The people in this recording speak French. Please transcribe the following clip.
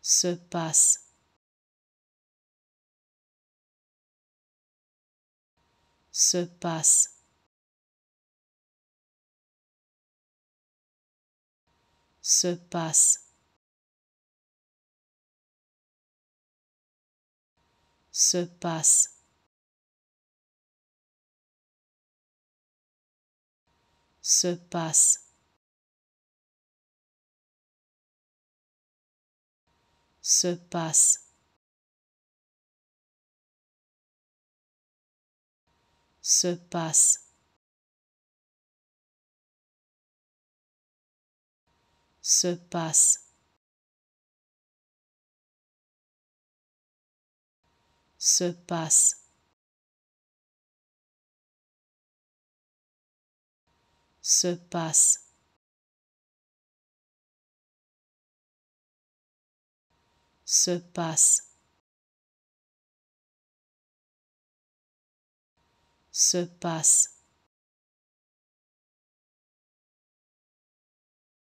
se passe, se passe, se passe, se passe, se passe, se passe, se passe, se passe, se passe, se passe, se passe, se passe,